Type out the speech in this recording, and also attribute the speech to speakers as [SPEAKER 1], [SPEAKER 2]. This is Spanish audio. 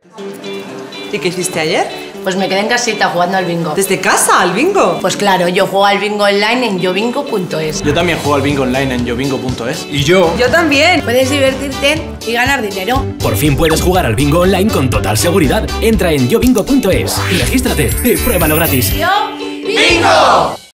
[SPEAKER 1] ¿Y qué hiciste ayer?
[SPEAKER 2] Pues me quedé en casita jugando al bingo.
[SPEAKER 1] ¿Desde casa al bingo?
[SPEAKER 2] Pues claro, yo juego al bingo online en yobingo.es.
[SPEAKER 3] Yo también juego al bingo online en yobingo.es. ¿Y yo?
[SPEAKER 1] Yo también.
[SPEAKER 2] Puedes divertirte y ganar dinero.
[SPEAKER 4] Por fin puedes jugar al bingo online con total seguridad. Entra en yobingo.es y regístrate y pruébalo gratis.
[SPEAKER 2] ¡Yo bingo!